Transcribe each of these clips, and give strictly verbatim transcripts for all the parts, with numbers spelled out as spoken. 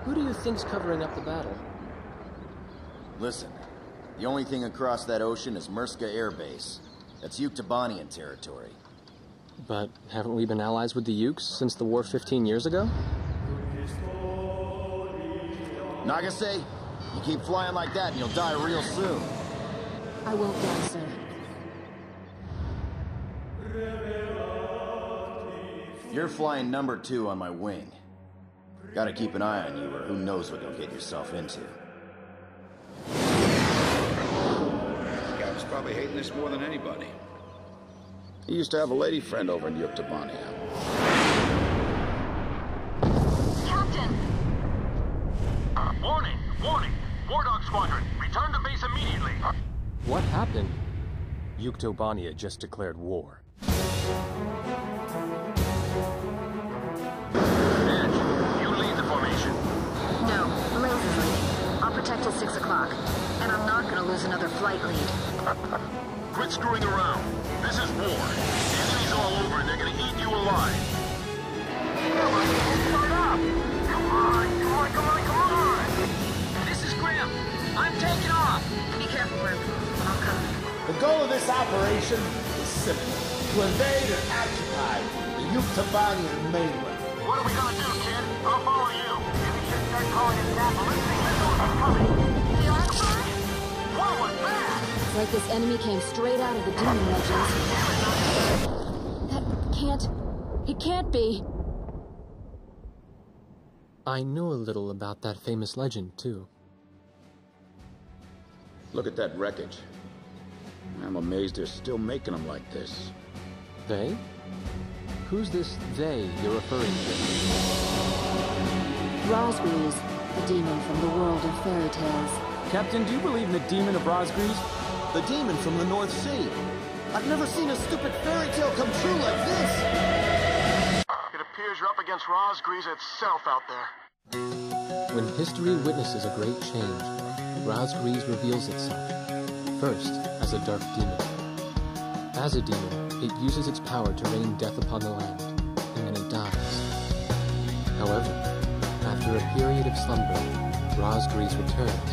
Who do you think's covering up the battle? Listen, the only thing across that ocean is Murska Air Base. That's Yuktobanian territory. But haven't we been allies with the Ukes since the war fifteen years ago? Nagase, you keep flying like that and you'll die real soon. I won't die, sir. You're flying number two on my wing. Gotta keep an eye on you, or who knows what you'll get yourself into. Cap's probably hating this more than anybody. He used to have a lady friend over in Yuktobania. Captain! Warning! Warning! War Dog Squadron, return to base immediately! What happened? Yuktobania just declared war. Protect till six o'clock. And I'm not gonna lose another flight lead. Quit screwing around. This is war. The enemy's all over and they're gonna eat you alive. Come on, start up! Come on, come on, come on, come on! This is Grim. I'm taking off. Be careful, Grim. I'm coming. The goal of this operation is simple. To invade and occupy the Yuktobanian mainland. What are we gonna do, kid? I'll follow you. Maybe we should start calling it that ballistic missiles are coming. The artillery? What was that? It's like this enemy came straight out of the demon legends. That can't... It can't be. I know a little about that famous legend, too. Look at that wreckage. I'm amazed they're still making them like this. They? Who's this they you're referring to? Rosgreaves, the demon from the world of fairy tales. Captain, do you believe in the demon of Rosgreaves? The demon from the North Sea. I've never seen a stupid fairy tale come true like this. It appears you're up against Rosgreaves itself out there. When history witnesses a great change, Rosgreaves reveals itself. First, as a dark demon. As a demon, it uses its power to rain death upon the land, and then it dies. However, after a period of slumber, Rosgreaves returns.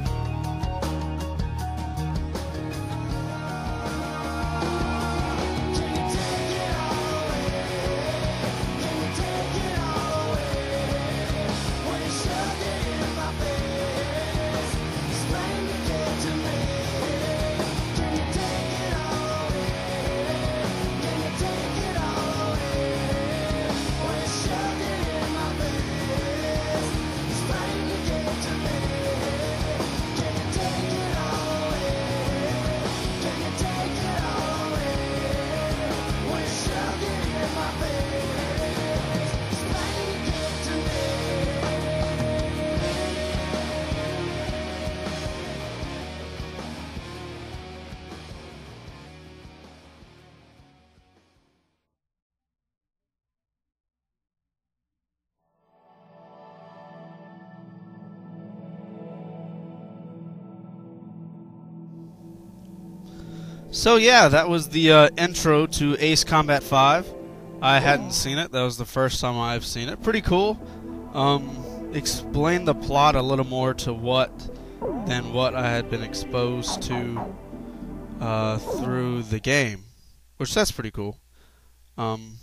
So yeah, that was the uh, intro to Ace Combat five. I hadn't seen it. That was the first time I've seen it. Pretty cool. Um, explain the plot a little more to what than what I had been exposed to uh, through the game, which that's pretty cool. Um,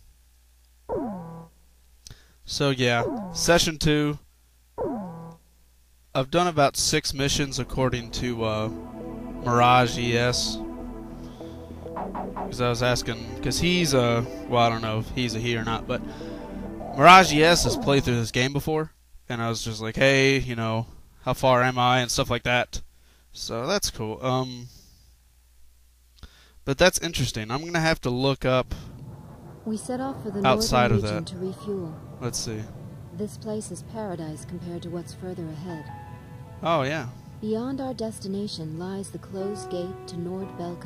so yeah, session two. I've done about six missions according to uh, Mirage E S. Because I was asking, because he's a, well, I don't know if he's a he or not, but Mirage E S has played through this game before, and I was just like, hey, you know, how far am I, and stuff like that. So that's cool. Um, but that's interesting. I'm gonna have to look up. We set off for the outside northern of region that to refuel. Let's see. This place is paradise compared to what's further ahead. Oh yeah. Beyond our destination lies the closed gate to Nordbelka.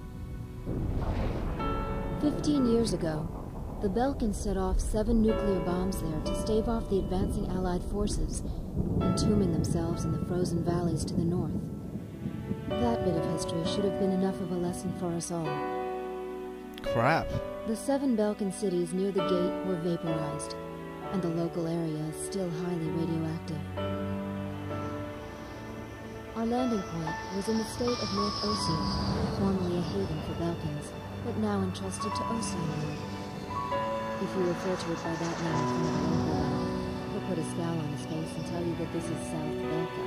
Fifteen years ago, the Belkans set off seven nuclear bombs there to stave off the advancing Allied forces, entombing themselves in the frozen valleys to the north. That bit of history should have been enough of a lesson for us all. Crap. The seven Belkan cities near the gate were vaporized. and the local area is still highly radioactive. Our landing point was in the state of North Osea, formerly a haven for Belkans, but now entrusted to Osea. If you refer to it by that name from the local level, he'll put a scowl on his face and tell you that this is South Belka.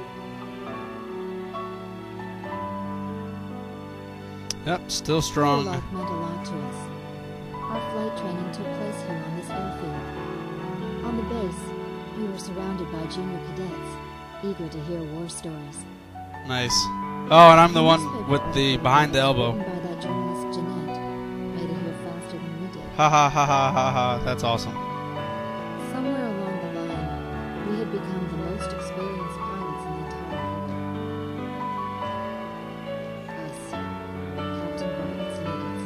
Yep, still strong. Airlock meant a lot to us. Our flight training took place here on this airfield. On the base, we were surrounded by junior cadets, eager to hear war stories. Nice. Oh, and I'm the one with the behind the elbow. Written by that journalist Jeanette, made it here faster than we did. Ha ha ha ha ha ha. That's awesome. Somewhere along the line, we had become the most experienced pilots in the entire world. Us, Captain Barnett's nuggets.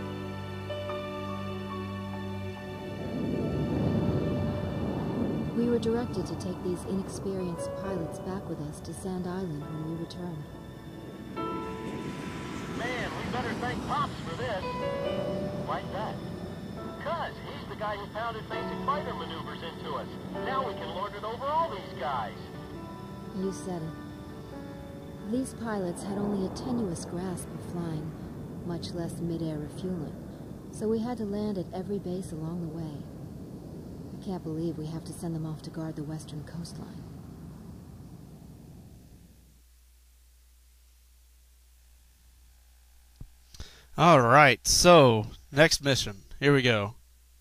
We were directed to take these inexperienced pilots back with us to Sand Island when we returned. Man, we better thank Pops for this. Like that. Cuz he's the guy who pounded basic fighter maneuvers into us. Now we can lord it over all these guys. You said it. These pilots had only a tenuous grasp of flying, much less mid-air refueling, so we had to land at every base along the way. I can't believe we have to send them off to guard the western coastline. Alright, so, next mission. Here we go.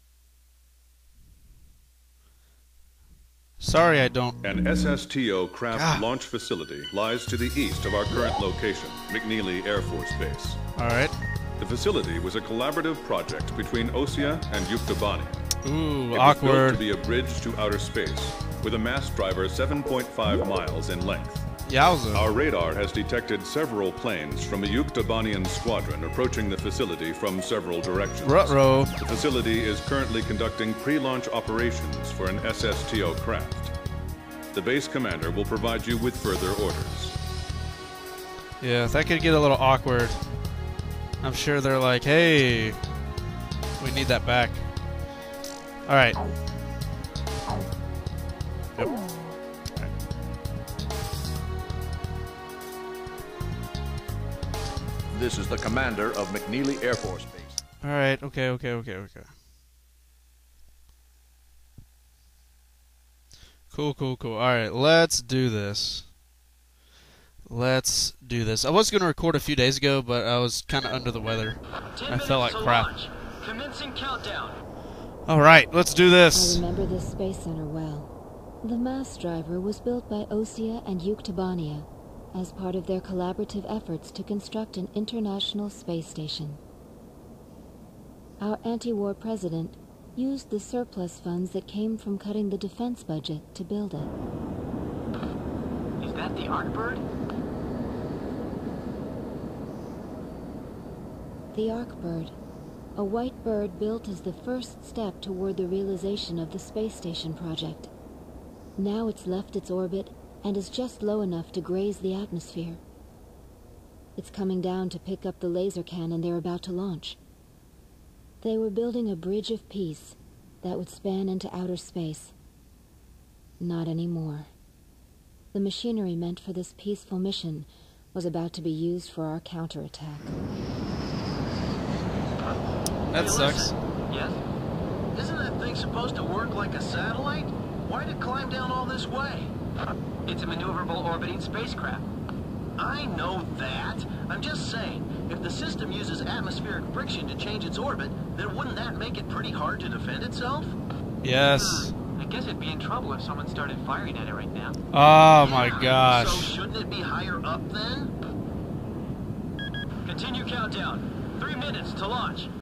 Sorry I don't... An S S T O craft God. launch facility lies to the east of our current location, McNeely Air Force Base. Alright. The facility was a collaborative project between Osea and Yuktobani. Ooh, it awkward. was built to be a bridge to outer space, with a mast driver seven point five miles in length. Yowza. Our radar has detected several planes from a Yuktobanian squadron approaching the facility from several directions. Ruh-roh. The facility is currently conducting pre-launch operations for an S S T O craft. The base commander will provide you with further orders. Yeah, that could get a little awkward. I'm sure they're like, hey, we need that back. Alright. Yep. This is the commander of McNeely Air Force Base. Alright, okay, okay, okay, okay. Cool, cool, cool. Alright, let's do this. Let's do this. I was going to record a few days ago, but I was kind of under the weather. I felt like crap. Commencing countdown. Alright, let's do this. I remember this space center well. The mast driver was built by Osea and Yuktobania as part of their collaborative efforts to construct an international space station. Our anti-war president used the surplus funds that came from cutting the defense budget to build it. Is that the Arkbird? The Arkbird, a white bird built as the first step toward the realization of the space station project. Now it's left its orbit and is just low enough to graze the atmosphere. It's coming down to pick up the laser cannon they're about to launch. They were building a bridge of peace that would span into outer space. Not anymore. The machinery meant for this peaceful mission was about to be used for our counterattack. That sucks. Yes? Isn't that thing supposed to work like a satellite? Why'd it climb down all this way? It's a maneuverable orbiting spacecraft. I know that. I'm just saying, if the system uses atmospheric friction to change its orbit, then wouldn't that make it pretty hard to defend itself? Yes. I guess it'd be in trouble if someone started firing at it right now. Oh my Yeah, gosh. So shouldn't it be higher up then? Continue countdown. Three minutes to launch.